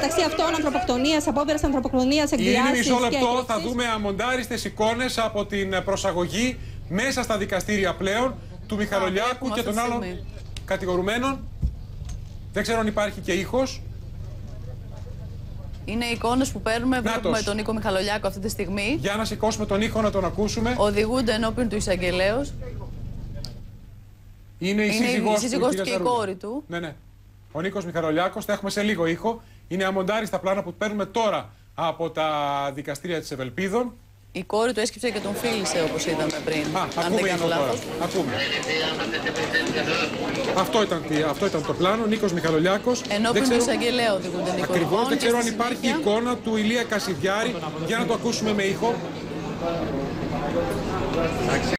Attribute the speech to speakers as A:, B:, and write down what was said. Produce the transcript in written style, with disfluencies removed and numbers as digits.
A: Μεταξύ αυτών ανθρωποκτονίας, απόπειρας ανθρωποκτονίας, εκδιάσεις.
B: Είναι μισό λεπτό, θα δούμε αμοντάριστες εικόνες από την προσαγωγή μέσα στα δικαστήρια πλέον του Μιχαλολιάκου και των άλλων κατηγορουμένων. Δεν ξέρω αν υπάρχει και ήχος.
C: Είναι εικόνες που παίρνουμε, βλέπουμε τον Νίκο Μιχαλολιάκο αυτή τη στιγμή.
B: Για να σηκώσουμε τον ήχο να τον ακούσουμε.
C: Οδηγούνται ενώπιον του εισαγγελέως.
B: Είναι η σύζυγός
C: του και η κόρη του.
B: Ναι. Ο Νίκος Μιχαλολιάκος, θα έχουμε σε λίγο ήχο. Είναι αμοντάριστα πλάνα που παίρνουμε τώρα από τα δικαστήρια της Ευελπίδων.
C: Η κόρη του έσκυψε και τον φίλησε, όπως είδαμε πριν.
B: Αν δεν κάνω λάθος. Ακούμε. Αυτό ήταν το πλάνο. Νίκος Μιχαλολιάκος.
C: Ενώπιον του εισαγγελέα οδηγούνται, Νίκο.
B: Ακριβώς, δεν ξέρω αν υπάρχει εικόνα του Ηλία Κασιδιάρη. Για να το ακούσουμε με ήχο.